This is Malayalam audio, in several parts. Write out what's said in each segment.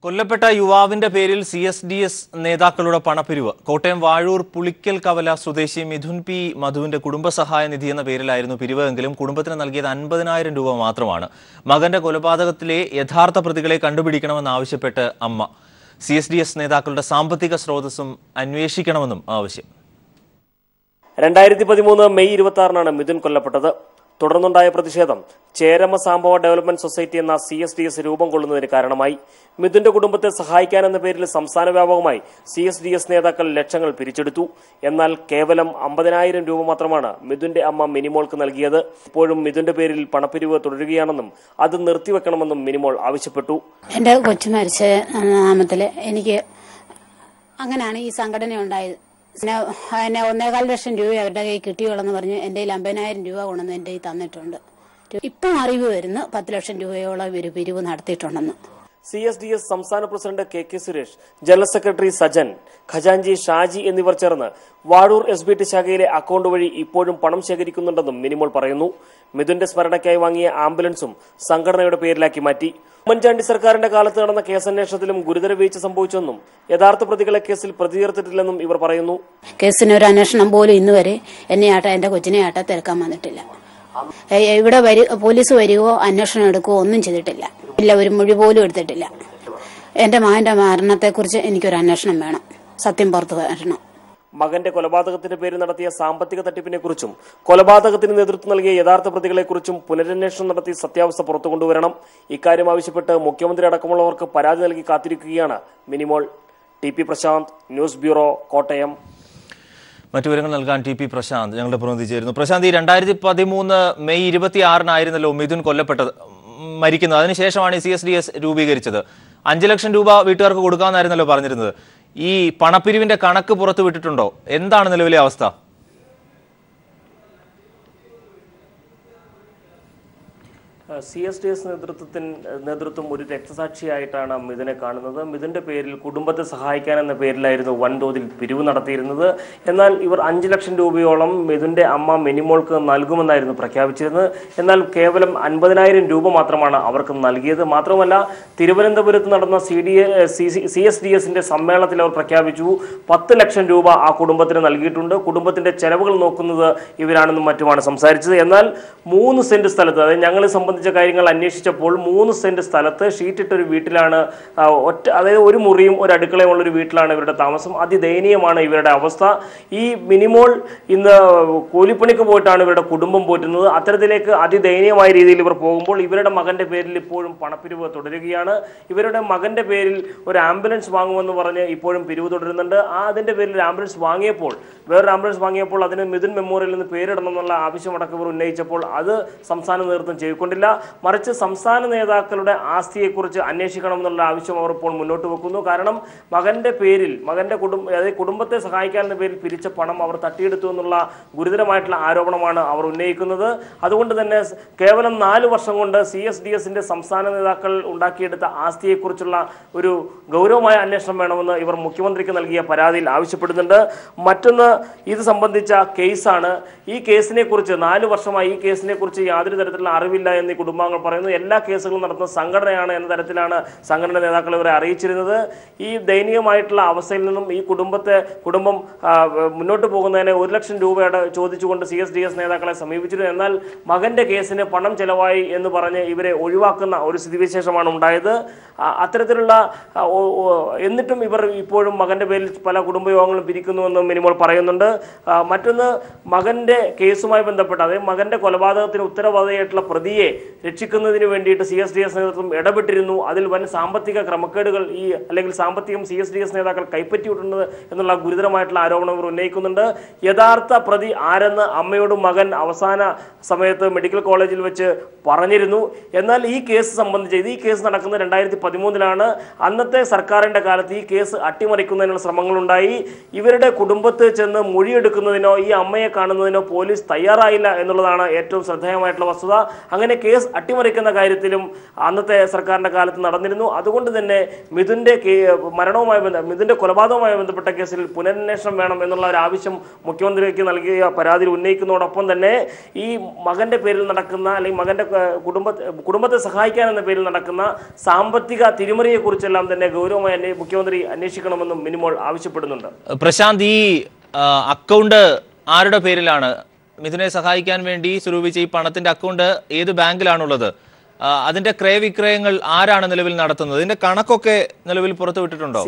കൊല്ലപ്പെട്ട യുവാവിന്റെ പേരിൽ CSDS നേതാക്കളുടെ പണപ്പിരിവ്. കോട്ടയം വാഴൂർ പുളിക്കൽ കവല സ്വദേശി മിഥുൻ പി മധുവിന്റെ കുടുംബസഹായ നിധി എന്ന പേരിലായിരുന്നു പിരിവെങ്കിലും കുടുംബത്തിന് നൽകിയത് 50,000 രൂപ മാത്രമാണ്. മകന്റെ കൊലപാതകത്തിലെ യഥാർത്ഥ പ്രതികളെ കണ്ടുപിടിക്കണമെന്നാവശ്യപ്പെട്ട് അമ്മ. CSDS നേതാക്കളുടെ സാമ്പത്തിക സ്രോതസ്സും അന്വേഷിക്കണമെന്നും ആവശ്യം. 2013 മെയ് 26-നാണ് മിഥുൻ കൊല്ലപ്പെട്ടത്. തുടർന്നുണ്ടായ പ്രതിഷേധം ചേരമ സാംഭവ ഡെവലപ്മെന്റ് സൊസൈറ്റി എന്ന CSDS രൂപം കൊള്ളുന്നതിന് കാരണമായി. മിഥുന്റെ കുടുംബത്തെ സഹായിക്കാനെന്ന പേരിൽ സംസ്ഥാന വ്യാപകമായി CSDS നേതാക്കൾ ലക്ഷങ്ങൾ പിരിച്ചെടുത്തു. എന്നാൽ കേവലം 50,000 രൂപ മാത്രമാണ് മിഥുന്റെ അമ്മ മിനിമോൾക്ക് നൽകിയത്. ഇപ്പോഴും മിഥുന്റെ പേരിൽ പണപ്പിരിവ് തുടരുകയാണെന്നും അത് നിർത്തിവെക്കണമെന്നും മിനിമോൾ ആവശ്യപ്പെട്ടു. എന്റെ കൊച്ചു മരിച്ച നാമത്തില് എനിക്ക് അങ്ങനെയാണ് ഈ സംഘടന ഉണ്ടായത്. എന്നെ 1.25 ലക്ഷം രൂപ അവരുടെ കയ്യിൽ കിട്ടിയോളെന്ന് പറഞ്ഞ് എന്റെ 50,000 രൂപ കൊണ്ടുവന്ന് എന്റെ കയ്യിൽ തന്നിട്ടുണ്ട്. ഇപ്പം അറിവ് വരുന്നു 10 ലക്ഷം രൂപയോളം ഒരു പിരിവ് നടത്തിയിട്ടുണ്ടെന്ന്. CSDS സംസ്ഥാന president KK Suresh, general secretary Sajan, ഖജാൻജി ഷാജി എന്നിവർ ചേർന്ന് വാഴൂർ SBT ശാഖയിലെ അക്കൗണ്ട് വഴി ഇപ്പോഴും പണം ശേഖരിക്കുന്നുണ്ടെന്നും മിനിമോൾ പറയുന്നു. മിഥുന്റെ സ്മരണയ്ക്കായി വാങ്ങിയ ആംബുലൻസും സംഘടനയുടെ പേരിലാക്കി മാറ്റി. ഉമ്മൻചാണ്ടി സർക്കാരിന്റെ കാലത്ത് നടന്ന കേസന്വേഷണത്തിലും ഗുരുതര വീഴ്ച സംഭവിച്ചെന്നും യഥാർത്ഥ പ്രതികളെ കേസിൽ പ്രതി ചേർത്തിട്ടില്ലെന്നും ഇവർ പറയുന്നു. കേസിന് ഒരു അന്വേഷണം പോലും ഇന്നുവരെ എന്നെയാട്ടെ എന്റെ കൊച്ചിനെയാട്ടെ തിരക്കാൻ വന്നിട്ടില്ല. ഇവിടെ പോലീസ് വരികയോ അന്വേഷണം എടുക്കുകയോ ഒന്നും ചെയ്തിട്ടില്ല. ഇല്ല, ഒരു മൊഴി പോലും എടുത്തിട്ടില്ല. എന്റെ മകന്റെ മരണത്തെക്കുറിച്ച് എനിക്കൊരു അന്വേഷണം വേണം, സത്യം പുറത്തു വരണം. മകന്റെ കൊലപാതകത്തിന്റെ പേരിൽ നടത്തിയ സാമ്പത്തിക തട്ടിപ്പിനെ കുറിച്ചും കൊലപാതകത്തിന് നേതൃത്വം നൽകിയ യഥാർത്ഥ പ്രതികളെക്കുറിച്ചും പുനരന്വേഷണം നടത്തി സത്യാവസ്ഥ പുറത്തു കൊണ്ടുവരണം. ഇക്കാര്യം ആവശ്യപ്പെട്ട് മുഖ്യമന്ത്രി അടക്കമുള്ളവർക്ക് പരാതി നൽകി കാത്തിരിക്കുകയാണ് Minimol. TP Prashanth, news bureau, Kottayam. മറ്റു വിവരങ്ങൾ നൽകാൻ TP പ്രശാന്ത് ഞങ്ങളുടെ പ്രതിനിധി ചേരുന്നു. പ്രശാന്ത്, ഈ 2013 മെയ് 26-നായിരുന്നല്ലോ മിഥുൻ മരിക്കുന്നത്. അതിനുശേഷമാണ് CSDS രൂപീകരിച്ചത്. 5 ലക്ഷം രൂപ വീട്ടുകാർക്ക് കൊടുക്കാമെന്നായിരുന്നല്ലോ പറഞ്ഞിരുന്നത്. ഈ പണപ്പിരിവിന്റെ കണക്ക് പുറത്തു വിട്ടിട്ടുണ്ടോ? എന്താണ് നിലവിലെ അവസ്ഥ? CSDS നേതൃത്വം ഒരു രക്തസാക്ഷിയായിട്ടാണ് മിഥുനെ കാണുന്നത്. മിഥുന്റെ പേരിൽ കുടുംബത്തെ സഹായിക്കാനെന്ന പേരിലായിരുന്നു വൻതോതിൽ പിരിവ് നടത്തിയിരുന്നത്. എന്നാൽ ഇവർ 5 ലക്ഷം രൂപയോളം മിഥുന്റെ അമ്മ മിനിമോൾക്ക് നൽകുമെന്നായിരുന്നു പ്രഖ്യാപിച്ചിരുന്നത്. എന്നാൽ കേവലം 50,000 രൂപ മാത്രമാണ് അവർക്ക് നൽകിയത്. മാത്രമല്ല, തിരുവനന്തപുരത്ത് നടന്ന CSDSന്റെ സമ്മേളനത്തിൽ അവർ പ്രഖ്യാപിച്ചു 10 ലക്ഷം രൂപ ആ കുടുംബത്തിന് നൽകിയിട്ടുണ്ട്. കുടുംബത്തിന്റെ ചെലവുകൾ നോക്കുന്നത് ഇവരാണെന്നും മറ്റുമാണ് സംസാരിച്ചത്. എന്നാൽ 3 സെന്റ് സ്ഥലത്ത്, അതായത് ഞങ്ങളെ സംബന്ധിച്ച കാര്യങ്ങൾ അന്വേഷിച്ചപ്പോൾ 3 സെന്റ് സ്ഥലത്ത് ഷീറ്റിട്ടൊരു വീട്ടിലാണ്, അതായത് ഒരു മുറിയും ഒരു അടുക്കളയും ഉള്ളൊരു വീട്ടിലാണ് ഇവരുടെ താമസം. അതിദയനീയമാണ് ഇവരുടെ അവസ്ഥ. ഈ മിനിമോൾ ഇന്ന് കൂലിപ്പണിക്ക് പോയിട്ടാണ് ഇവരുടെ കുടുംബം പോറ്റുന്നത്. അത്തരത്തിലേക്ക് അതിദയനീയമായ രീതിയിൽ ഇവർ പോകുമ്പോൾ ഇവരുടെ മകന്റെ പേരിൽ ഇപ്പോഴും പണപ്പിരിവ് തുടരുകയാണ്. ഇവരുടെ മകന്റെ പേരിൽ ഒരു ആംബുലൻസ് വാങ്ങുമെന്ന് പറഞ്ഞ് ഇപ്പോഴും പിരിവ് തുടരുന്നുണ്ട്. അതിന്റെ പേരിൽ ഒരു ആംബുലൻസ് വാങ്ങിയപ്പോൾ, വേറൊരു ആംബുലൻസ് വാങ്ങിയപ്പോൾ അതിന് മിഥുൻ മെമ്മോറിയൽ നിന്ന് പേരിടണം എന്നുള്ള ആവശ്യമടക്കം ഇവർ ഉന്നയിച്ചപ്പോൾ അത് സംസ്ഥാന നേതൃത്വം ചെയ്തുകൊണ്ടില്ല. മറിച്ച് സംസ്ഥാന നേതാക്കളുടെ ആസ്തിയെക്കുറിച്ച് അന്വേഷിക്കണമെന്നുള്ള ആവശ്യം അവർ ഇപ്പോൾ മുന്നോട്ട് വെക്കുന്നു. കാരണം മകന്റെ പേരിൽ, അതായത് കുടുംബത്തെ സഹായിക്കാനെന്ന പേരിൽ പിരിച്ച പണം അവർ തട്ടിയെടുത്തു എന്നുള്ള ഗുരുതരമായിട്ടുള്ള ആരോപണമാണ് അവർ ഉന്നയിക്കുന്നത്. അതുകൊണ്ട് തന്നെ കേവലം 4 വർഷം കൊണ്ട് CSDSന്റെ സംസ്ഥാന നേതാക്കൾ ഉണ്ടാക്കിയെടുത്ത ആസ്തിയെക്കുറിച്ചുള്ള ഒരു ഗൗരവമായ അന്വേഷണം വേണമെന്ന് ഇവർ മുഖ്യമന്ത്രിക്ക് നൽകിയ പരാതിയിൽ ആവശ്യപ്പെടുന്നുണ്ട്. മറ്റൊന്ന്, ഇത് സംബന്ധിച്ച കേസാണ്. ഈ കേസിനെ കുറിച്ച് 4 വർഷമായി ഈ കേസിനെ കുറിച്ച് യാതൊരു തരത്തിലുള്ള അറിവില്ല എന്ന് കുടുംബാംഗങ്ങൾ പറയുന്നു. എല്ലാ കേസുകളും നടത്തുന്ന സംഘടനയാണ് എന്ന തരത്തിലാണ് സംഘടന നേതാക്കൾ ഇവരെ അറിയിച്ചിരുന്നത്. ഈ ദയനീയമായിട്ടുള്ള അവസ്ഥയിൽ നിന്നും ഈ കുടുംബം മുന്നോട്ട് പോകുന്നതിന് 1 ലക്ഷം രൂപയുടെ ചോദിച്ചുകൊണ്ട് CSDS നേതാക്കളെ സമീപിച്ചിരുന്നു. എന്നാൽ മകന്റെ കേസിന് പണം ചെലവായി എന്ന് പറഞ്ഞ് ഇവരെ ഒഴിവാക്കുന്ന ഒരു സ്ഥിതിവിശേഷമാണ് ഉണ്ടായത്. അത്തരത്തിലുള്ള എന്നിട്ടും ഇവർ ഇപ്പോഴും മകന്റെ പേരിൽ പല കുടുംബയോഗങ്ങളും പിരിക്കുന്നുവെന്നും മിനിമോൾ പറയുന്നുണ്ട്. മറ്റൊന്ന്, മകന്റെ കേസുമായി ബന്ധപ്പെട്ട്, അതായത് മകന്റെ കൊലപാതകത്തിന് ഉത്തരവാദിയായിട്ടുള്ള പ്രതിയെ രക്ഷിക്കുന്നതിന് വേണ്ടിയിട്ട് CSDS നേതൃത്വം ഇടപെട്ടിരുന്നു. അതിൽ വൻ സാമ്പത്തിക ക്രമക്കേടുകൾ അല്ലെങ്കിൽ സാമ്പത്തികം CSDS നേതാക്കൾ കൈപ്പറ്റിയിട്ടുണ്ട് എന്നുള്ള ഗുരുതരമായിട്ടുള്ള ആരോപണം ഇവർ ഉന്നയിക്കുന്നുണ്ട്. യഥാർത്ഥ പ്രതി ആരെന്ന് അമ്മയോടും മകൻ അവസാന സമയത്ത് മെഡിക്കൽ കോളേജിൽ വെച്ച് പറഞ്ഞിരുന്നു. എന്നാൽ ഈ കേസ് സംബന്ധിച്ച്, ഈ കേസ് നടക്കുന്നത് 2013-ലാണ്. അന്നത്തെ സർക്കാരിന്റെ കാലത്ത് ഈ കേസ് അട്ടിമറിക്കുന്നതിനുള്ള ശ്രമങ്ങളുണ്ടായി. ഇവരുടെ കുടുംബത്തിൽ ചെന്ന് മൊഴിയെടുക്കുന്നതിനോ ഈ അമ്മയെ കാണുന്നതിനോ പോലീസ് തയ്യാറായില്ല എന്നുള്ളതാണ് ഏറ്റവും ശ്രദ്ധേയമായിട്ടുള്ള വസ്തുത. അങ്ങനെ കേസ് കേസ് അട്ടിമറിക്കുന്ന കാര്യത്തിലും അന്നത്തെ സർക്കാരിന്റെ കാലത്ത് നടന്നിരുന്നു. അതുകൊണ്ട് തന്നെ മിഥുന്റെ മിഥുന്റെ കൊലപാതകവുമായി ബന്ധപ്പെട്ട കേസിൽ പുനരന്വേഷണം വേണം എന്നുള്ള ഒരു ആവശ്യം മുഖ്യമന്ത്രിക്ക് നൽകിയ പരാതിയിൽ ഉന്നയിക്കുന്നതോടൊപ്പം തന്നെ ഈ മകന്റെ പേരിൽ നടക്കുന്ന അല്ലെങ്കിൽ മകന്റെ കുടുംബത്തെ സഹായിക്കാൻ എന്ന പേരിൽ നടക്കുന്ന സാമ്പത്തിക തിരിമറിയെ കുറിച്ചെല്ലാം തന്നെ ഗൗരവമായി മുഖ്യമന്ത്രി അന്വേഷിക്കണമെന്നും മിനിമോൾ ആവശ്യപ്പെടുന്നുണ്ട്. പ്രശാന്ത്, ഈ അക്കൗണ്ട് ആരുടെ പേരിലാണ്? മിഥുനെ സഹായിക്കാൻ വേണ്ടി സ്വരൂപിച്ച ഈ പണത്തിന്റെ അക്കൗണ്ട് ഏത് ബാങ്കിലാണുള്ളത്? അതിന്റെ ക്രയവിക്രയങ്ങൾ ആരാണ് നിലവിൽ നടത്തുന്നത്? ഇതിന്റെ കണക്കൊക്കെ നിലവിൽ പുറത്തുവിട്ടിട്ടുണ്ടോ?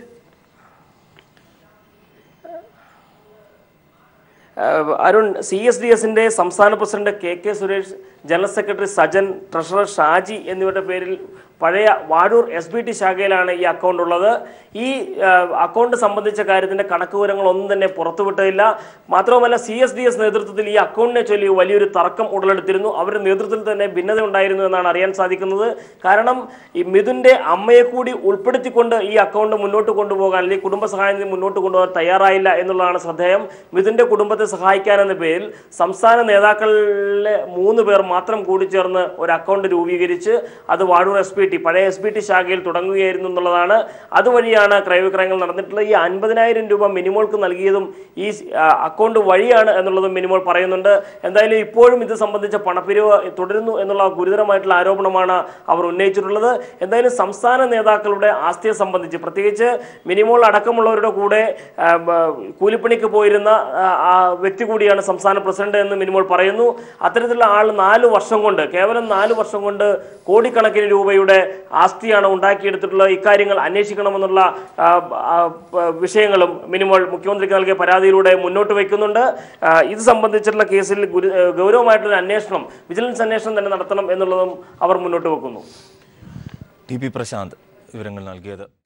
അരുൺ, CSDSന്റെ സംസ്ഥാന president KK Suresh, general secretary Sajan, treasurer Shaji എന്നിവരുടെ പേരിൽ പഴയ വാഴൂർ SBT ശാഖയിലാണ് ഈ അക്കൗണ്ട് ഉള്ളത്. ഈ അക്കൗണ്ട് സംബന്ധിച്ച കാര്യത്തിന്റെ കണക്ക് വിവരങ്ങളൊന്നും തന്നെ പുറത്തുവിട്ടില്ല. മാത്രവുമല്ല CSDS നേതൃത്വത്തിൽ ഈ അക്കൗണ്ടിനെ ചൊല്ലി വലിയൊരു തർക്കം ഉടലെടുത്തിരുന്നു. അവരുടെ നേതൃത്വത്തിൽ തന്നെ ഭിന്നത ഉണ്ടായിരുന്നു എന്നാണ് അറിയാൻ സാധിക്കുന്നത്. കാരണം ഈ മിഥുന്റെ അമ്മയെ കൂടി ഉൾപ്പെടുത്തിക്കൊണ്ട് ഈ അക്കൗണ്ട് മുന്നോട്ട് കൊണ്ടുപോകാൻ അല്ലെങ്കിൽ കുടുംബസഹായം മുന്നോട്ട് കൊണ്ടുപോകാൻ തയ്യാറായില്ല എന്നുള്ളതാണ് ശ്രദ്ധേയം. മിഥുന്റെ കുടുംബത്തെ സഹായിക്കാൻ എന്ന പേരിൽ സംസ്ഥാന നേതാക്കളിലെ 3 പേർ മാത്രം കൂടിച്ചേർന്ന് ഒരു അക്കൗണ്ട് രൂപീകരിച്ച് അത് വാഴൂർ SBT പഴയ SBT ശാഖയിൽ തുടങ്ങുകയായിരുന്നു എന്നുള്ളതാണ്. അതുവഴിയാണ് ക്രയവിക്രയങ്ങൾ നടന്നിട്ടുള്ളത്. ഈ 50,000 രൂപ മിനിമോൾക്ക് നൽകിയതും ഈ അക്കൗണ്ട് വഴിയാണ് എന്നുള്ളതും മിനിമോൾ പറയുന്നുണ്ട്. എന്തായാലും ഇപ്പോഴും ഇത് സംബന്ധിച്ച പണപ്പിരിവ് തുടരുന്നു എന്നുള്ള ഗുരുതരമായിട്ടുള്ള ആരോപണമാണ് അവർ ഉന്നയിച്ചിട്ടുള്ളത്. എന്തായാലും സംസ്ഥാന നേതാക്കളുടെ ആസ്തിയെ സംബന്ധിച്ച് പ്രത്യേകിച്ച് മിനിമോൾ അടക്കമുള്ളവരുടെ കൂടെ കൂലിപ്പണിക്ക് പോയിരുന്ന വ്യക്തി കൂടിയാണ് സംസ്ഥാന പ്രസിഡന്റ് എന്ന് മിനിമോൾ പറയുന്നു. അത്തരത്തിലുള്ള ആൾ 4 വർഷം കൊണ്ട്, കേവലം 4 വർഷം കൊണ്ട് കോടിക്കണക്കിന് രൂപയുടെ ആസ്തിയാണ് ഉണ്ടാക്കിയെടുത്തിട്ടുള്ളത്. ഇക്കാര്യങ്ങൾ അന്വേഷിക്കണമെന്നുള്ള വിഷയങ്ങളും മിനിമോൾ മുഖ്യമന്ത്രിക്ക് നൽകിയ പരാതിയിലൂടെ മുന്നോട്ട് വയ്ക്കുന്നുണ്ട്. ഇത് സംബന്ധിച്ചിട്ടുള്ള കേസിൽ ഗൗരവമായിട്ടുള്ള അന്വേഷണം, വിജിലൻസ് അന്വേഷണം തന്നെ നടത്തണം എന്നുള്ളതും അവർ മുന്നോട്ട് വെക്കുന്നു. TP പ്രശാന്ത് വിവരങ്ങൾ നൽകിയത്.